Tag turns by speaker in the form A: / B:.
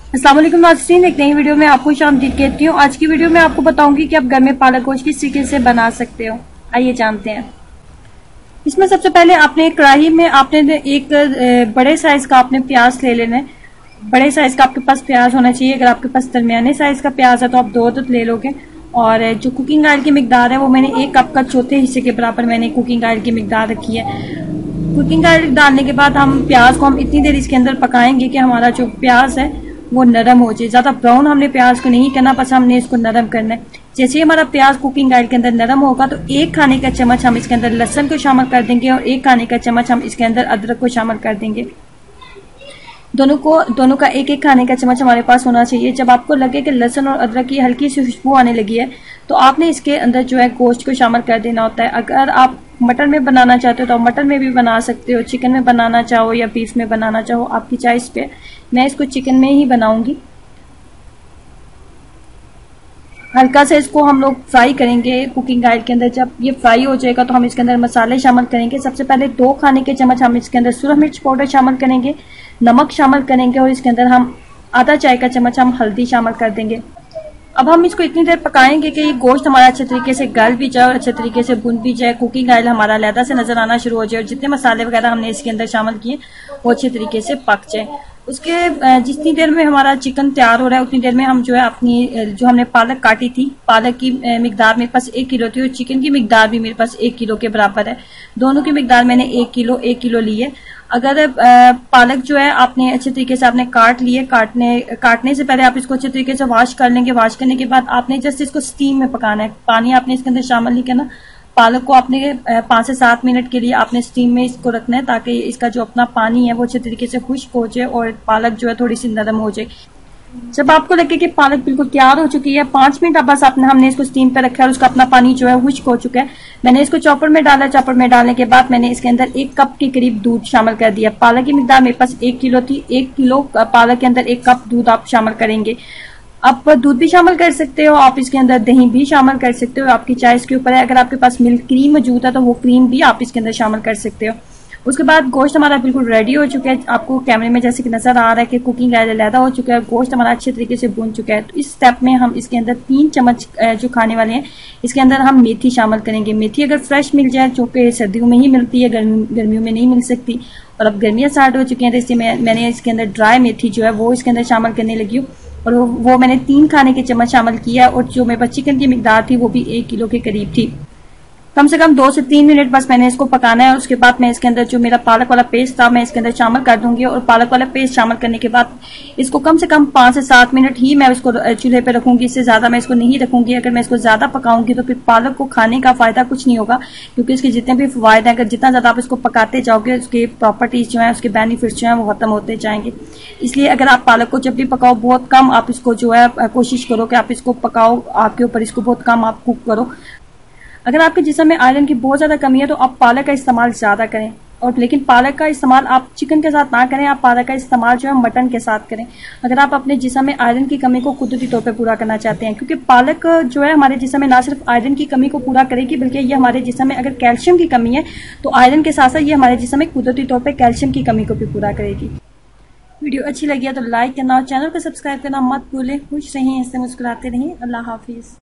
A: अस्सलाम वालेकुम नाज़रीन, एक नई वीडियो में आपको खुशामदीद कहती हूँ। आज की वीडियो में आपको बताऊंगी कि आप घर में पालक गोश्त किस तरीके से बना सकते हो। आइए जानते हैं। इसमें सबसे पहले आपने कढ़ाई में आपने एक बड़े साइज का आपने प्याज ले लेना है। बड़े साइज का आपके पास प्याज होना चाहिए। अगर आपके पास दरमियाने साइज का प्याज है तो आप दो ले लोगे। और जो कुकिंग ऑयल की मिकदार है वो मैंने 1 कप का चौथे हिस्से के बराबर मैंने कुकिंग ऑयल की मिकदार रखी है। कुकिंग ऑयल डालने के बाद हम प्याज को हम इतनी देर इसके अंदर पकाएंगे कि हमारा जो प्याज है वो नरम हो जाए। ज्यादा ब्राउन हमने प्याज को नहीं करना, बस हमने इसको नरम करना है। जैसे ही हमारा प्याज कुकिंग ऑयल के अंदर नरम होगा तो 1 खाने का चम्मच हम इसके अंदर लहसुन को शामिल कर देंगे और 1 खाने का चम्मच हम इसके अंदर अदरक को शामिल कर देंगे। दोनों का 1-1 खाने का चम्मच हमारे पास होना चाहिए। जब आपको लगे कि लहसुन और अदरक की हल्की सी खुशबू आने लगी है तो आपने इसके अंदर जो है गोश्त को शामिल कर देना होता है। अगर आप मटन में बनाना चाहते हो तो आप मटन में भी बना सकते हो, चिकन में बनाना चाहो या बीफ में बनाना चाहो, आपकी चॉइस पे। मैं इसको चिकन में ही बनाऊंगी। हल्का से इसको हम लोग फ्राई करेंगे कुकिंग ऑयल के अंदर। जब ये फ्राई हो जाएगा तो हम इसके अंदर मसाले शामिल करेंगे। सबसे पहले 2 खाने के चम्मच हम इसके अंदर सुरख मिर्च पाउडर शामिल करेंगे, नमक शामिल करेंगे और इसके अंदर हम आधा चाय का चम्मच हम हल्दी शामिल कर देंगे। अब हम इसको इतनी देर पकाएंगे कि ये गोश्त हमारा अच्छे तरीके से गल भी जाए और अच्छे तरीके से भुन भी जाए, कुकिंग ऑयल हमारा अलहदा से नजर आना शुरू हो जाए और जितने मसाले वगैरह हमने इसके अंदर शामिल किए वो अच्छे तरीके से पक जाए। उसके जितनी देर में हमारा चिकन तैयार हो रहा है उतनी देर में हम जो है अपनी जो हमने पालक काटी थी, पालक की मिकदार मेरे पास 1 किलो थी और चिकन की मिकदार भी मेरे पास 1 किलो के बराबर है। दोनों की मिकदार मैंने 1 किलो ली है। अगर पालक जो है आपने अच्छे तरीके से आपने काट लिए, काटने से पहले आप इसको अच्छे तरीके से वॉश कर लेंगे। वॉश करने के बाद आपने जस्ट इसको स्टीम में पकाना है। पानी आपने इसके अंदर शामिल नहीं करना। पालक को आपने 5 से 7 मिनट के लिए आपने स्टीम में इसको रखना है ताकि इसका जो अपना पानी है वो अच्छे तरीके से खुश्क हो जाए और पालक जो है थोड़ी सी नरम हो जाए। जब आपको लगे कि पालक बिल्कुल तैयार हो चुकी है, 5 मिनट अब बस हमने इसको स्टीम पे रखा है और उसका अपना पानी जो है खुश्क हो चुका है। मैंने इसको चॉपर में डाला। चॉपर में डालने के बाद मैंने इसके अंदर 1 कप के करीब दूध शामिल कर दिया। पालक की मिकदार मेरे पास 1 किलो थी। 1 किलो पालक के अंदर 1 कप दूध आप शामिल करेंगे। आप दूध भी शामिल कर सकते हो, आप इसके अंदर दही भी शामिल कर सकते हो, आपकी चॉइस के ऊपर है। अगर आपके पास मिल्क क्रीम मौजूद है तो वो क्रीम भी आप इसके अंदर शामिल कर सकते हो। उसके बाद गोश्त हमारा बिल्कुल रेडी हो चुका है। आपको कैमरे में जैसे कि नजर आ रहा है कि कुकिंग ऑयल अलहदा हो चुका है, गोश्त हमारा अच्छे तरीके से भून चुका है। तो इस स्टेप में हम इसके अंदर 3 चम्मच जो खाने वाले हैं इसके अंदर हम मेथी शामिल करेंगे। मेथी अगर फ्रेश मिल जाए, जो कि सर्दियों में ही मिलती है, गर्मियों में नहीं मिल सकती। और अब गर्मियां स्टार्ट हो चुकी हैं तो इसलिए मैंने इसके अंदर ड्राई मेथी जो है वो इसके अंदर शामिल करने लगी हूँ और वो मैंने 3 खाने के चम्मच शामिल किया और जो मेरे पास चिकन की मिकदार थी वो भी 1 किलो के करीब थी। कम से कम 2 से 3 मिनट बस मैंने इसको पकाना है। और उसके बाद मैं इसके अंदर जो मेरा पालक वाला पेस्ट था मैं इसके अंदर शामिल कर दूंगी और पालक वाला पेस्ट शामिल करने के बाद इसको कम से कम 5 से 7 मिनट ही मैं इसको चूल्हे पे रखूंगी। इससे ज्यादा मैं इसको नहीं रखूंगी। अगर मैं इसको ज्यादा पकाऊंगी तो फिर पालक को खाने का फायदा कुछ नहीं होगा, क्योंकि इसके जितने भी फायदे हैं, अगर जितना ज्यादा आप इसको पकाते जाओगे उसके प्रॉपर्टीज जो है, उसके बेनिफिट्स जो है वो खत्म होते जाएंगे। इसलिए अगर आप पालक को जब भी पकाओ बहुत कम आप इसको जो है कोशिश करो कि आप इसको पकाओ, आपके ऊपर इसको बहुत कम आप कुक करो। अगर आपके जिस्म में आयरन की बहुत ज्यादा कमी है तो आप पालक का इस्तेमाल ज्यादा करें, और लेकिन पालक का इस्तेमाल आप चिकन के साथ ना करें, आप पालक का इस्तेमाल जो है मटन के साथ करें अगर आप अपने जिस्म में आयरन की कमी को कुदरती तौर पे पूरा करना चाहते हैं। क्योंकि पालक जो है हमारे जिस्म में ना सिर्फ आयरन की कमी को पूरा करेगी बल्कि ये हमारे जिस्म में अगर कैल्शियम की कमी है तो आयरन के साथ साथ ये हमारे जिस्म में कुदरती तौर पर कैल्शियम की कमी को भी पूरा करेगी। वीडियो अच्छी लगी है तो लाइक करना और चैनल को सब्सक्राइब करना मत भूलें। खुश रहें, इससे मुस्कुराते रहें। अल्लाह हाफिज।